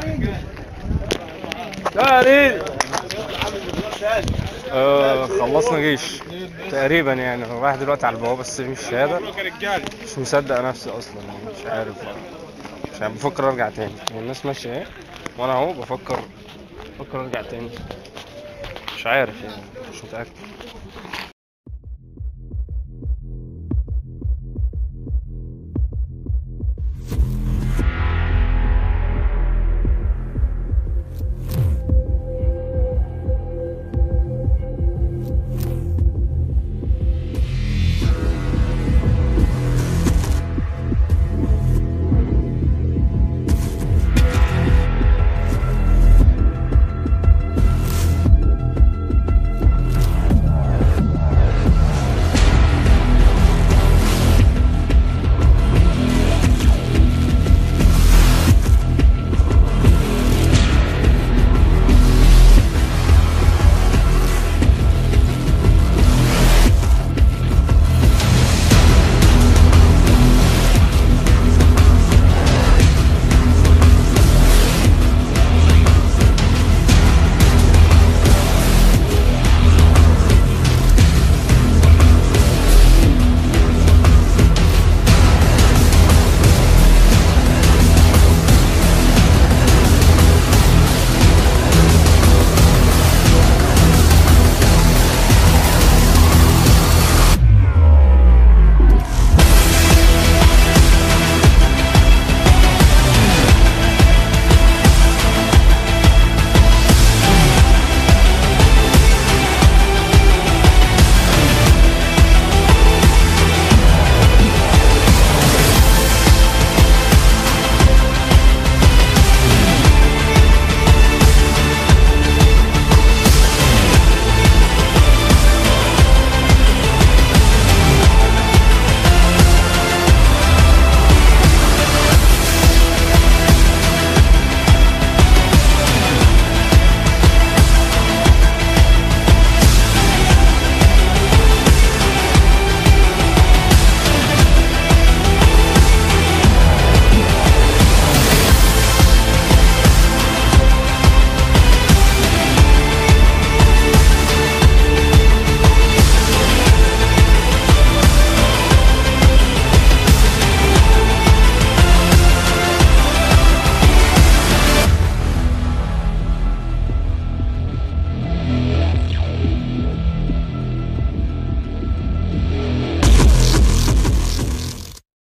خلصنا جيش تقريبا يعني، رايح دلوقتي على البوابه استلم الشهاده. مش مصدق نفسي اصلا يعني، مش عارف بفكر ارجع تاني يعني. الناس ماشيه اهي وانا اهو بفكر ارجع تاني. مش عارف يعني، مش متاكد.